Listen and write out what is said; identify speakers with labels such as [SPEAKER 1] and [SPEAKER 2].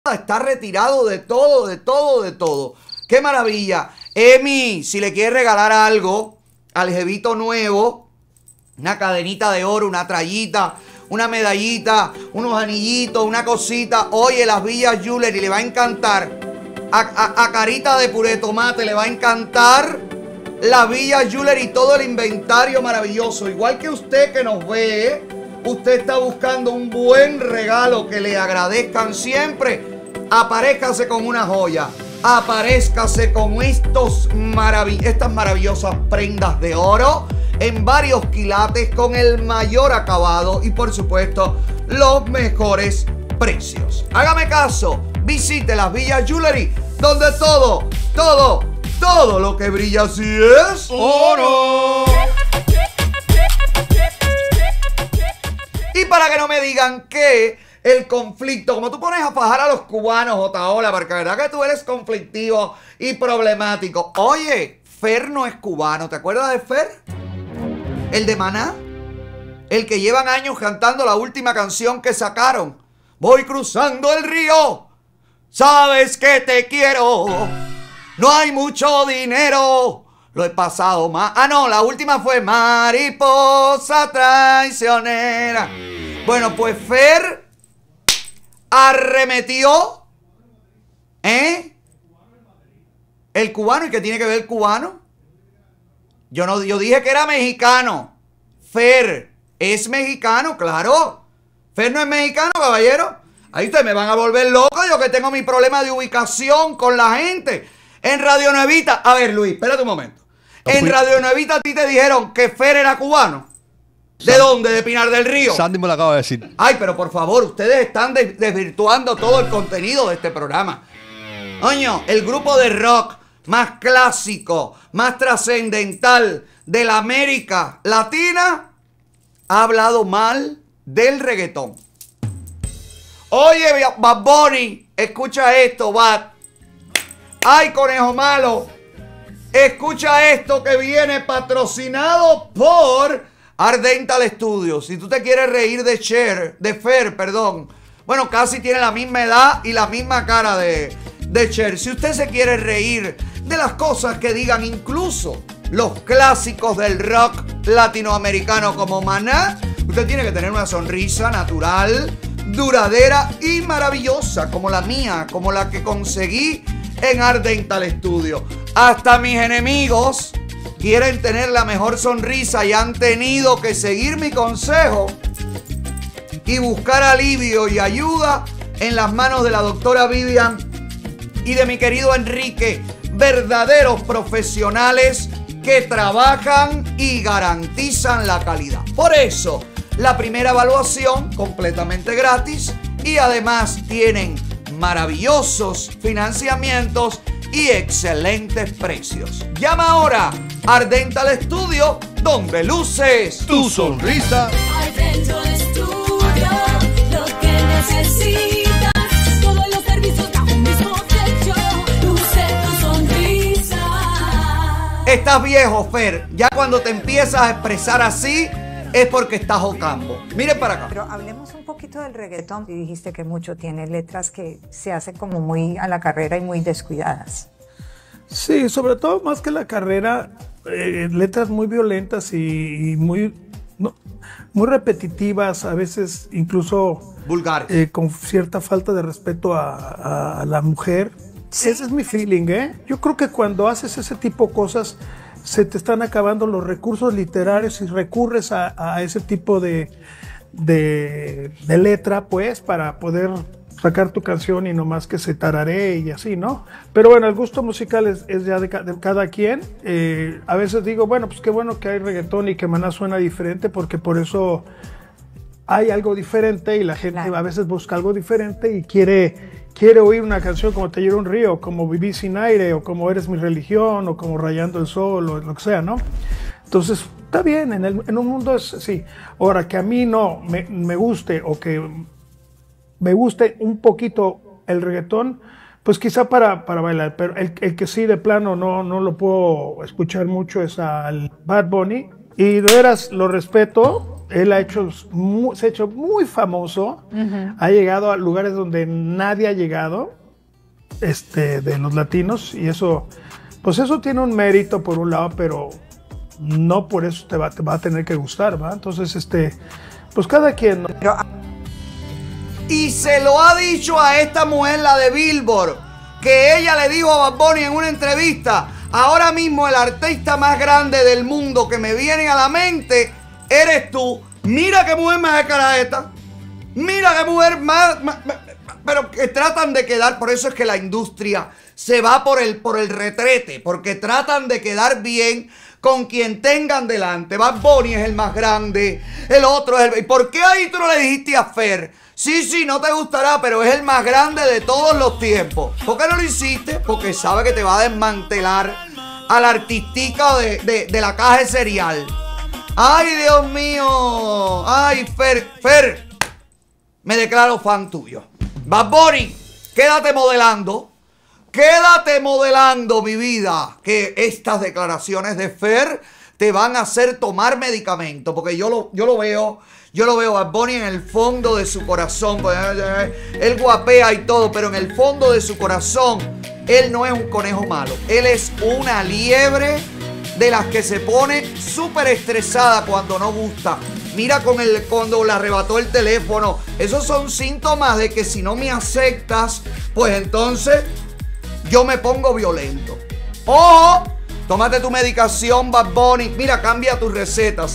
[SPEAKER 1] está retirado de todo, de todo, de todo. ¡Qué maravilla! Emi, si le quieres regalar algo al jevito nuevo, una cadenita de oro, una trallita, una medallita, unos anillitos, una cosita, oye, las Villas Jewelry le va a encantar. A Carita de Puré de Tomate le va a encantar las Villas Jewelry y todo el inventario maravilloso. Igual que usted que nos ve, usted está buscando un buen regalo que le agradezcan siempre. Aparézcase con una joya. Aparézcase con estas maravillosas prendas de oro en varios quilates con el mayor acabado y por supuesto los mejores precios. Hágame caso, visite las Villas Jewelry, donde todo lo que brilla así es oro. Y para que no me digan que el conflicto, como tú pones a fajar a los cubanos, Otaola, porque la verdad que tú eres conflictivo y problemático. Oye, Fer no es cubano, ¿te acuerdas de Fer? El de Maná, el que llevan años cantando la última canción que sacaron. Voy cruzando el río, sabes que te quiero, no hay mucho dinero, lo he pasado más. Ah, no, la última fue mariposa traicionera. Bueno, pues Fer arremetió, el cubano. ¿Y qué tiene que ver el cubano? Yo dije que era mexicano. Fer es mexicano, claro. Fer no es mexicano, caballero. Ahí ustedes me van a volver loco. Yo que tengo mi problema de ubicación con la gente. En Radio Nuevita, a ver, Luis, espérate un momento. En Radio Nuevita a ti te dijeron que Fer era cubano. ¿De dónde? ¿De Pinar del Río?
[SPEAKER 2] Sandy me lo acaba de decir.
[SPEAKER 1] Ay, pero por favor, ustedes están desvirtuando todo el contenido de este programa. Coño, el grupo de rock más clásico, más trascendental de la América Latina ha hablado mal del reggaetón. Oye, Bad Bunny, escucha esto, Bad. Ay, Conejo Malo, escucha esto que viene patrocinado por Ardental Studios. Si tú te quieres reír de Fer, bueno, casi tiene la misma edad y la misma cara de Cher. Si usted se quiere reír de las cosas que digan incluso los clásicos del rock latinoamericano como Maná, usted tiene que tener una sonrisa natural, duradera y maravillosa como la mía, como la que conseguí en Ardental Studios. Hasta mis enemigos quieren tener la mejor sonrisa y han tenido que seguir mi consejo y buscar alivio y ayuda en las manos de la doctora Vivian y de mi querido Enrique, verdaderos profesionales que trabajan y garantizan la calidad. Por eso, la primera evaluación completamente gratis y además tienen maravillosos financiamientos y excelentes precios. Llama ahora a Ardental Studio, donde luces
[SPEAKER 2] tu sonrisa.
[SPEAKER 3] Ardental Studio, lo que necesitas, todos los servicios bajo un mismo techo, luce tu sonrisa.
[SPEAKER 1] Estás viejo, Fer. Ya cuando te empiezas a expresar así es porque estás jocambo. Miren para acá.
[SPEAKER 4] Pero hablemos un poquito del reggaetón. Y dijiste que mucho tiene letras que se hacen como muy a la carrera y muy descuidadas.
[SPEAKER 5] Sí, sobre todo más que la carrera, letras muy violentas y muy repetitivas, a veces incluso
[SPEAKER 1] vulgares,
[SPEAKER 5] con cierta falta de respeto a la mujer. Sí. Ese es mi feeling, ¿eh? Yo creo que cuando haces ese tipo de cosas se te están acabando los recursos literarios y recurres a ese tipo de letra, pues, para poder sacar tu canción y no más que se tararee y así, ¿no? Pero bueno, el gusto musical es ya de cada quien. A veces digo, bueno, pues qué bueno que hay reggaetón y que Maná suena diferente, porque por eso hay algo diferente y la gente a veces busca algo diferente y quiere oír una canción como Te lloro un río, como Viví sin aire, o como Eres mi religión, o como Rayando el sol, o lo que sea, ¿no? Entonces, está bien, en un mundo es sí. Ahora, que a mí no me guste, o que me guste un poquito el reggaetón, pues quizá para bailar, pero el que sí de plano no lo puedo escuchar mucho es al Bad Bunny, y de veras lo respeto, Él se ha hecho muy famoso, ha llegado a lugares donde nadie ha llegado, de los latinos, y eso, pues eso tiene un mérito por un lado, pero no por eso te va a tener que gustar, ¿va? Entonces, pues cada quien, ¿no?
[SPEAKER 1] Y se lo ha dicho a esta mujer, la de Billboard, que ella le dijo a Bad Bunny en una entrevista: ahora mismo el artista más grande del mundo que me viene a la mente eres tú. Mira qué mujer más descarada. Mira qué mujer más, pero que tratan de quedar. Por eso es que la industria se va por el retrete, porque tratan de quedar bien con quien tengan delante. Bad Bunny es el más grande, el otro es el... ¿Por qué ahí tú no le dijiste a Fer? Sí, no te gustará, pero es el más grande de todos los tiempos. ¿Por qué no lo hiciste? Porque sabe que te va a desmantelar a la artistica de la caja de cereal. ¡Ay, Dios mío! ¡Ay, Fer! Me declaro fan tuyo. Bad Bunny, quédate modelando. Quédate modelando, mi vida. Que estas declaraciones de Fer te van a hacer tomar medicamento. Porque yo lo veo a Bad Bunny en el fondo de su corazón. Él guapea y todo, pero en el fondo de su corazón, él no es un conejo malo. Él es una liebre de las que se pone súper estresada cuando no gusta. Mira cuando le arrebató el teléfono. Esos son síntomas de que si no me aceptas, pues entonces yo me pongo violento. ¡Ojo! Tómate tu medicación, Bad Bunny. Mira, cambia tus recetas.